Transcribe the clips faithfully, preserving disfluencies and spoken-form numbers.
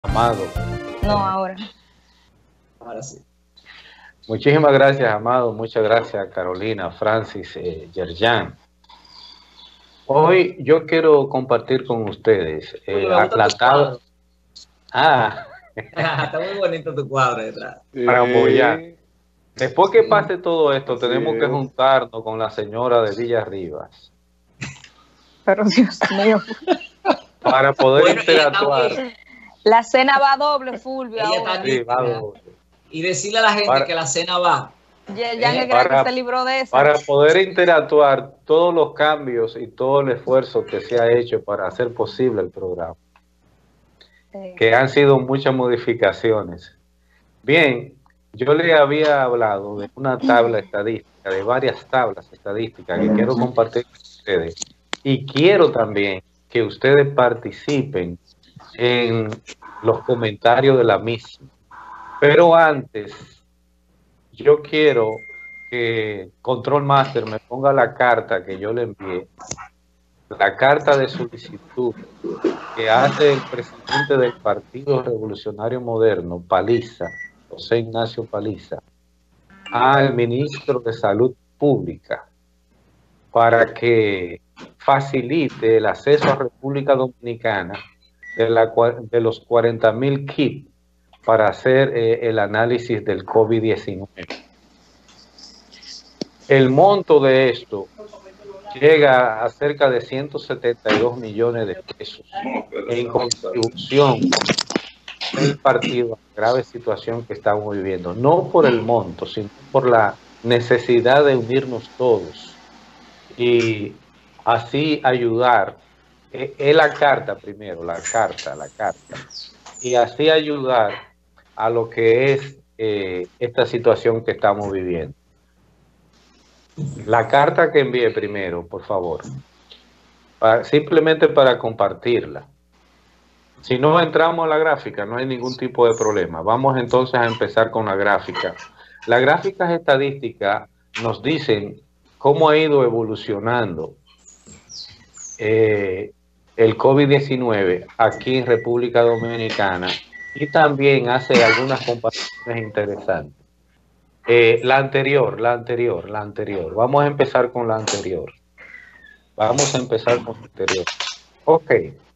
Amado. No, ahora. Ahora sí. Muchísimas gracias, Amado. Muchas gracias, Carolina, Francis, eh, Yerjan. Hoy yo quiero compartir con ustedes eh, Uy, me gusta la tu tabla. cuadro. Ah, Está muy bonito tu cuadro detrás. para apoyar. Sí, Después que Sí. pase todo esto, así tenemos que es. juntarnos con la señora de Villarribas Pero Dios mío. para poder Bueno, ella está interactuar. muy- La cena va doble, Fulvio, Ella ahora. está Sí, va nítida. doble. Y decirle a la gente Para- que la cena va. Ya, ya Eh, que cree que para- se libró de esa. Para poder interactuar todos los cambios y todo el esfuerzo que se ha hecho para hacer posible el programa, Sí. que han sido muchas modificaciones. Bien, yo le había hablado de una tabla estadística, de varias tablas estadísticas que quiero compartir con ustedes. Y quiero también que ustedes participen en los comentarios de la misma. Pero antes, yo quiero que Control Master me ponga la carta que yo le envié, la carta de solicitud que hace el presidente del Partido Revolucionario Moderno, Paliza, José Ignacio Paliza, al ministro de Salud Pública para que facilite el acceso a República Dominicana de, la, de los cuarenta mil kits para hacer eh, el análisis del COVID diecinueve. El monto de esto llega a cerca de ciento setenta y dos millones de pesos en contribución del partido a la grave situación que estamos viviendo, no por el monto, sino por la necesidad de unirnos todos y así ayudar. Es eh, la carta primero, la carta, la carta, y así ayudar a lo que es eh, esta situación que estamos viviendo. La carta que envié primero, por favor, para, simplemente para compartirla. Si no entramos a la gráfica, no hay ningún tipo de problema. Vamos entonces a empezar con la gráfica. Las gráficas estadísticas nos dicen cómo ha ido evolucionando eh, el COVID diecinueve aquí en República Dominicana y también hace algunas comparaciones interesantes. Eh, la anterior, la anterior, la anterior. Vamos a empezar con la anterior. Vamos a empezar con la anterior. Ok.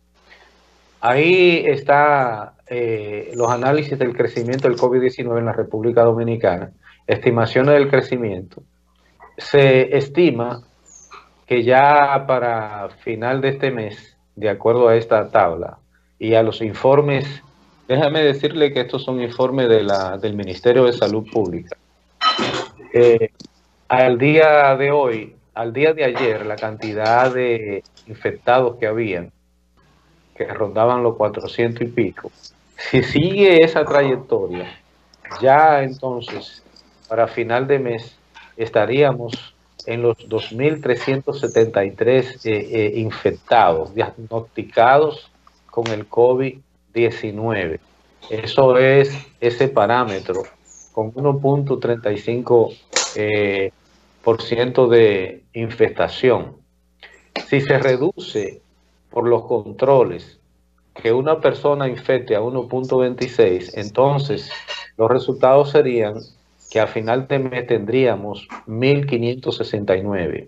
Ahí está eh, los análisis del crecimiento del COVID diecinueve en la República Dominicana, estimaciones del crecimiento. Se estima que ya para final de este mes, de acuerdo a esta tabla y a los informes, déjame decirle que estos son informes de la, del Ministerio de Salud Pública. Eh, al día de hoy, al día de ayer, la cantidad de infectados que habían, que rondaban los cuatrocientos y pico. Si sigue esa trayectoria, ya entonces, para final de mes, estaríamos en los dos mil trescientos setenta y tres eh, eh, infectados, diagnosticados con el COVID diecinueve. Eso es ese parámetro, con uno punto treinta y cinco eh, por ciento de infestación. Si se reduce por los controles que una persona infecte a uno punto veintiséis, entonces los resultados serían que a final de mes tendríamos mil quinientos sesenta y nueve.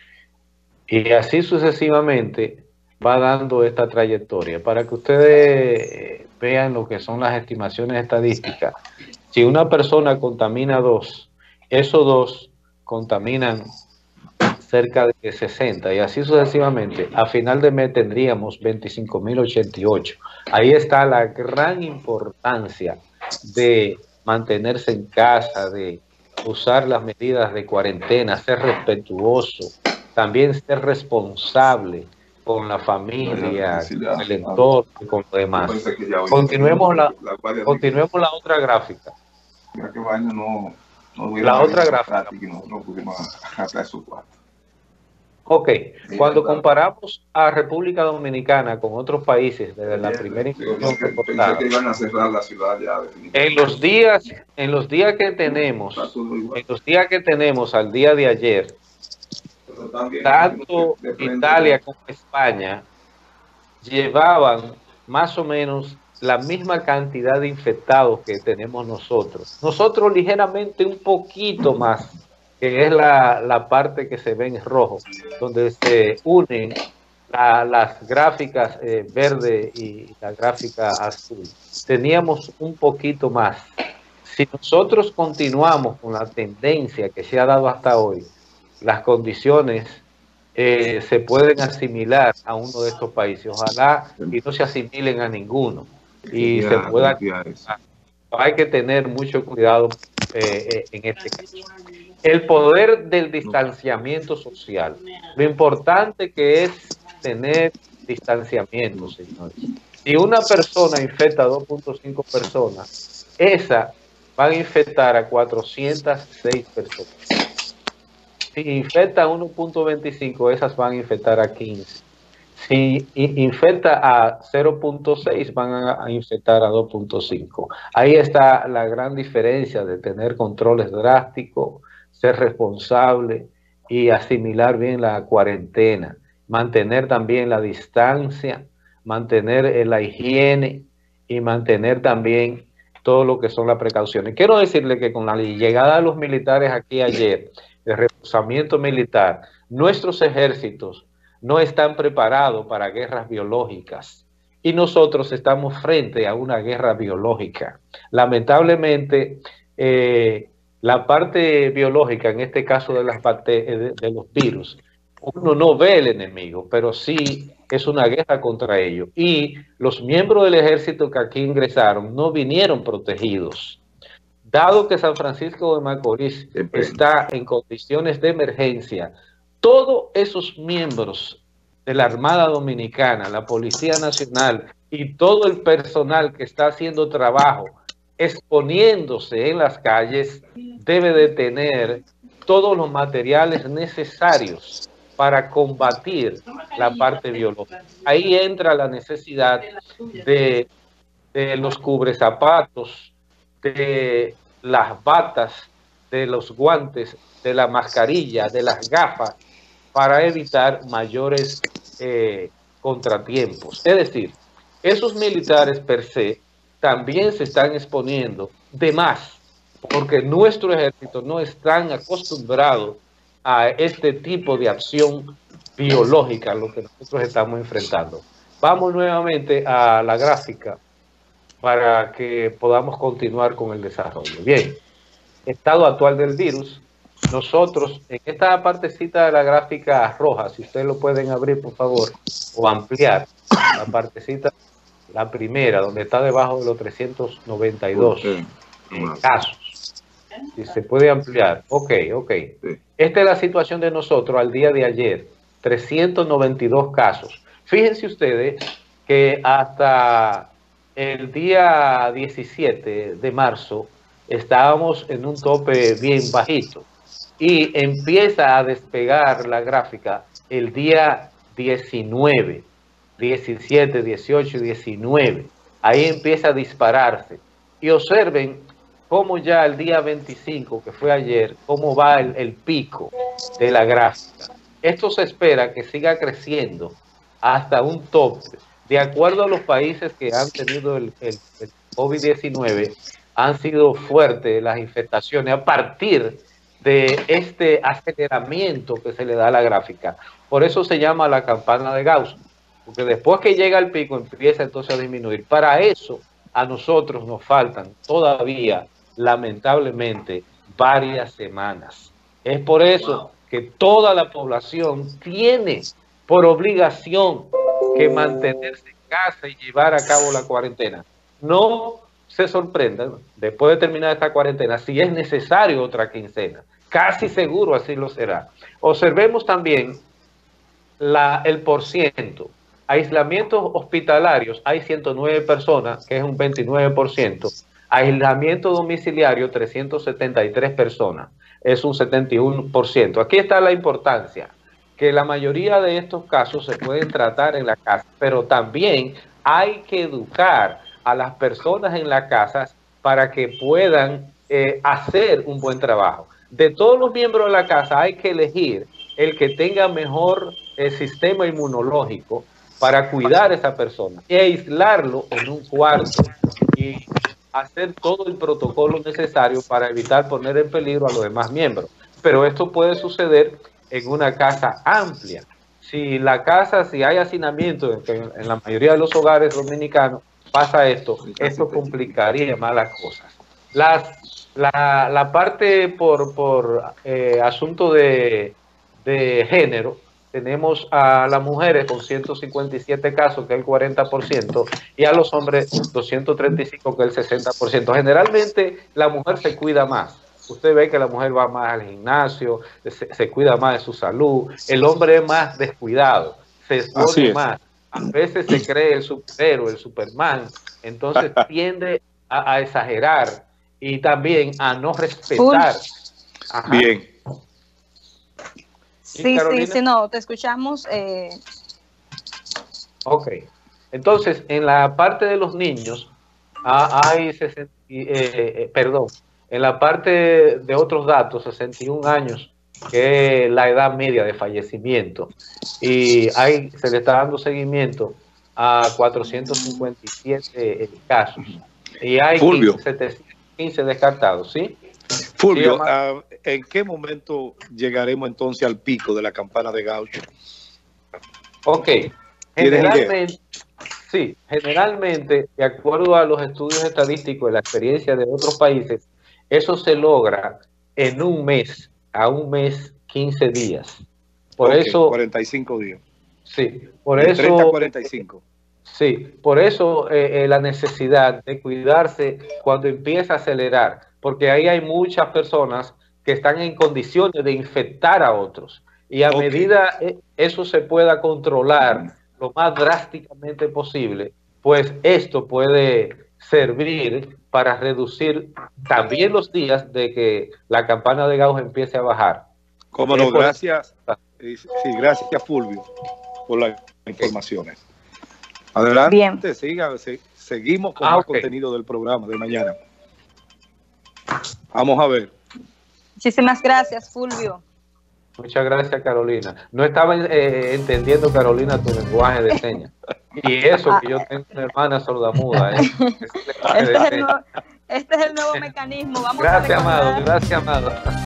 Y así sucesivamente va dando esta trayectoria. Para que ustedes vean lo que son las estimaciones estadísticas, si una persona contamina dos, esos dos contaminan cerca de sesenta y así sucesivamente. A final de mes tendríamos veinticinco mil ochenta y ocho. Ahí está la gran importancia de mantenerse en casa, de usar las medidas de cuarentena, ser respetuoso, también ser responsable con la familia, con el entorno y con lo demás. Continuemos la, continuemos la otra gráfica. La otra gráfica. Ok, cuando comparamos a República Dominicana con otros países desde la primera información reportada, en los días, en los días que tenemos, en los días que tenemos al día de ayer, tanto Italia como España llevaban más o menos la misma cantidad de infectados que tenemos nosotros. Nosotros ligeramente un poquito más, que es la, la parte que se ve en rojo, donde se unen la, las gráficas eh, verde y la gráfica azul. Teníamos un poquito más. Si nosotros continuamos con la tendencia que se ha dado hasta hoy, las condiciones eh, se pueden asimilar a uno de estos países. Ojalá y no se asimilen a ninguno. Y se pueda... Hay que tener mucho cuidado eh, en este caso. El poder del distanciamiento social. Lo importante que es tener distanciamiento, señores. Si una persona infecta a dos punto cinco personas, esa van a infectar a cuatrocientas seis personas. Si infecta a uno punto veinticinco, esas van a infectar a quince. Si infecta a cero punto seis, van a infectar a dos punto cinco. Ahí está la gran diferencia de tener controles drásticos, ser responsable y asimilar bien la cuarentena, mantener también la distancia, mantener la higiene y mantener también todo lo que son las precauciones. Quiero decirle que con la llegada de los militares aquí ayer, el reforzamiento militar, nuestros ejércitos no están preparados para guerras biológicas y nosotros estamos frente a una guerra biológica. Lamentablemente, eh, la parte biológica, en este caso de, las de, de los virus, uno no ve el enemigo, pero sí es una guerra contra ellos. Y los miembros del ejército que aquí ingresaron no vinieron protegidos. Dado que San Francisco de Macorís está en condiciones de emergencia, todos esos miembros de la Armada Dominicana, la Policía Nacional y todo el personal que está haciendo trabajo, exponiéndose en las calles, debe de tener todos los materiales necesarios para combatir la parte biológica. Ahí entra la necesidad de, de los cubrezapatos, de las batas, de los guantes, de la mascarilla, de las gafas, para evitar mayores eh, contratiempos. Es decir, esos militares per se también se están exponiendo de más, porque nuestro ejército no están acostumbrados a este tipo de acción biológica, lo que nosotros estamos enfrentando. Vamos nuevamente a la gráfica para que podamos continuar con el desarrollo. Bien, estado actual del virus. Nosotros, en esta partecita de la gráfica roja, si ustedes lo pueden abrir, por favor, o ampliar, la partecita, la primera, donde está debajo de los trescientos noventa y dos eh, casos. Si se puede ampliar. Ok, ok. Esta es la situación de nosotros al día de ayer. trescientos noventa y dos casos. Fíjense ustedes que hasta el día diecisiete de marzo estábamos en un tope bien bajito. Y empieza a despegar la gráfica el día diecinueve, diecisiete, dieciocho y diecinueve. Ahí empieza a dispararse. Y observen cómo ya el día veinticinco, que fue ayer, cómo va el, el pico de la gráfica. Esto se espera que siga creciendo hasta un tope. De acuerdo a los países que han tenido el, el, el COVID diecinueve, han sido fuertes las infestaciones a partir de este aceleramiento que se le da a la gráfica. Por eso se llama la campana de Gauss, porque después que llega el pico empieza entonces a disminuir. Para eso a nosotros nos faltan todavía, lamentablemente, varias semanas. Es por eso que toda la población tiene por obligación que mantenerse en casa y llevar a cabo la cuarentena. No se sorprendan, después de terminar esta cuarentena, si es necesario otra quincena. Casi seguro así lo será. Observemos también la, el porciento. Aislamientos hospitalarios, hay ciento nueve personas, que es un veintinueve por ciento. Aislamiento domiciliario, trescientas setenta y tres personas, es un setenta y uno por ciento. Aquí está la importancia, que la mayoría de estos casos se pueden tratar en la casa, pero también hay que educar a las personas en la casa para que puedan eh, hacer un buen trabajo. De todos los miembros de la casa hay que elegir el que tenga mejor eh, sistema inmunológico para cuidar a esa persona y aislarlo en un cuarto y hacer todo el protocolo necesario para evitar poner en peligro a los demás miembros. Pero esto puede suceder en una casa amplia. Si la casa, si hay hacinamiento, en, en la mayoría de los hogares dominicanos pasa esto, esto complicaría más las cosas. Las, la, la parte por, por eh, asunto de, de género, tenemos a las mujeres con ciento cincuenta y siete casos, que es el cuarenta por ciento, y a los hombres doscientos treinta y cinco, que es el sesenta por ciento. Generalmente la mujer se cuida más. Usted ve que la mujer va más al gimnasio, se, se cuida más de su salud. El hombre es más descuidado, se expone más. A veces se cree el superhéroe, el Superman, entonces tiende a, a exagerar y también a no respetar. Ajá. Bien. Sí, sí, sí, no, te escuchamos. Eh... Ok. Entonces, en la parte de los niños, ah, hay sesenta, eh, eh, perdón, en la parte de otros datos, sesenta y un años, que es la edad media de fallecimiento, y hay, se le está dando seguimiento a cuatrocientos cincuenta y siete casos, y hay setecientos quince descartados, ¿sí? Fulvio, sí, uh, ¿en qué momento llegaremos entonces al pico de la campana de Gaucho? Ok, generalmente, sí, generalmente, de acuerdo a los estudios estadísticos y la experiencia de otros países, eso se logra en un mes, a un mes, quince días. Por okay, eso... cuarenta y cinco días. Sí, por de eso... treinta a cuarenta y cinco. Sí, por eso eh, eh, la necesidad de cuidarse cuando empieza a acelerar, porque ahí hay muchas personas que están en condiciones de infectar a otros. Y a okay. medida eh, eso se pueda controlar lo más drásticamente posible, pues esto puede servir para reducir también los días de que la campana de Gauss empiece a bajar. Cómo no, gracias. Sí, gracias Fulvio por las informaciones. Adelante, bien. Siga, se, seguimos con ah, más okay. contenido del programa de mañana. Vamos a ver. Muchísimas gracias, Fulvio. Muchas gracias, Carolina. No estaba eh, entendiendo, Carolina, tu lenguaje de señas. Y eso que yo tengo una hermana sordamuda. ¿eh? Este, es el nuevo, este es el nuevo mecanismo. Vamos gracias, a Amado. Gracias, Amado.